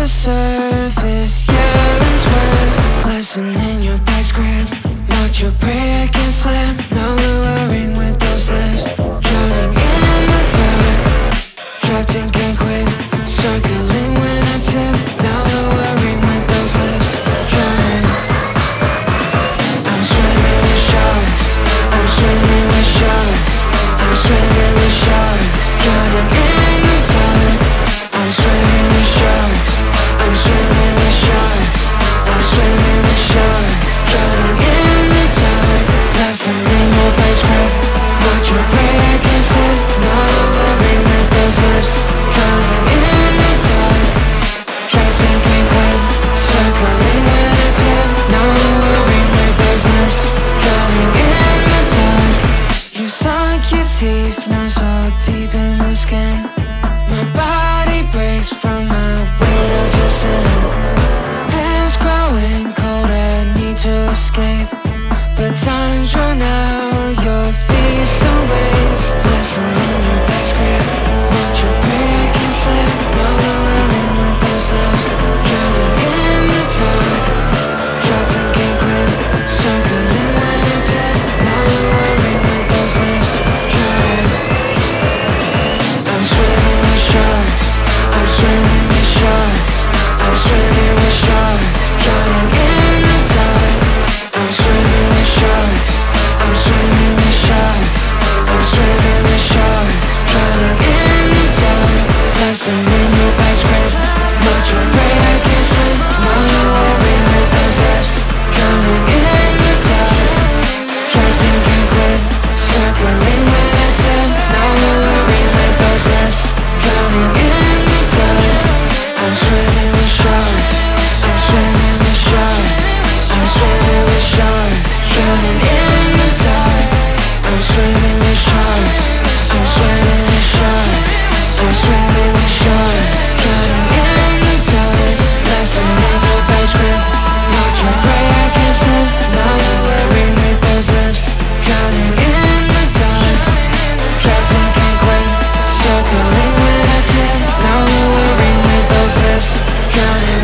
the surface, yelling's worth. Lesson in your vice grip, not your prey, I can't slip. No luring with those lips, drowning in the dark, trapped and can't quit, circling when I tip. Now luring with those lips, drowning. I'm swimming with sharks, I'm swimming with sharks, I'm swimming with sharks, drowning in the dark. I'm swimming with sharks, I'm swimming with sharks, I'm swimming with sharks, drowning in the dark. Lesson in your vice grip, not your prey, I can't slip. No luring with those lips, drowning in the dark, trapped and can't quit, circling when I tip. No luring with those lips, drowning in the dark. You sunk your teeth, now so deep in my skin. My body breaks from the weight of your sin. Hands growing cold, I need to escape, but time's run out, your feet still wait. Lesson in your vice grip, not your prey, I can't slip. No luring with those lips, drowning in the dark, trapped and can't quit, circling when I tip. No luring with those lips, drowning. I'm swimming with sharks, I'm swimming with sharks, I'm swimming with sharks, drowning in the dark. I'm swimming with sharks, I'm swimming with sharks, I'm swimming with sharks, drowning in the dark. Lesson in your vice grip, not your prey, I can't slip. No luring with those lips, drowning in the dark, trapped and can't quit, circling when I tip. No luring with those lips, drowning in the dark. I'm swimming with sharks, I'm swimming with sharks, I'm swimming with sharks, drowning in the dark. I'm swimming with sharks, I'm swimming with sharks, I'm swimming with sharks, drowning in the dark. Lesson in your vice grip, not your prey, I can't slip. No luring with those lips, drowning in the dark, trapped and can't quit, circling when I tip. No luring with those lips, drowning